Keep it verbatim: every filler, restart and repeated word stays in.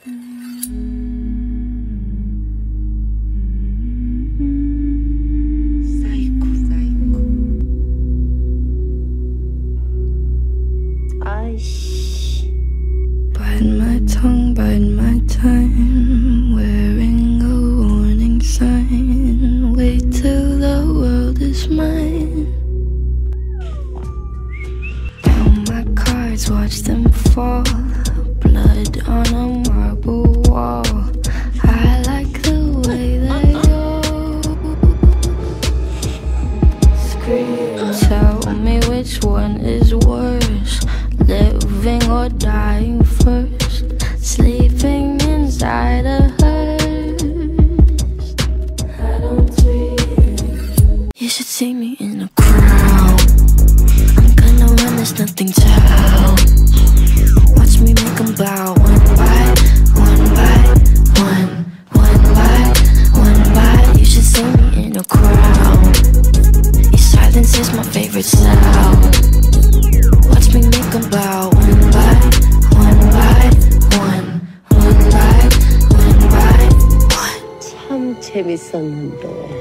Psycho, psycho. Aish. Bite my tongue, bite my time, wearing a warning sign. Wait till the world is mine. Count my cards, watch them fall. Blood on a marble wall. I like the way they go. Scream, tell me which one is worse, living or dying first, sleeping inside a hearse. I don't dream. You should see me in a crowd. I'm gonna run, there's nothing to out. Watch me make them bow, one by one by one, one by one by. You should see me in a crowd. Your silence is my favorite sound. Watch me make them bow, one by one by one, one by one by one. 참 재밌었는데.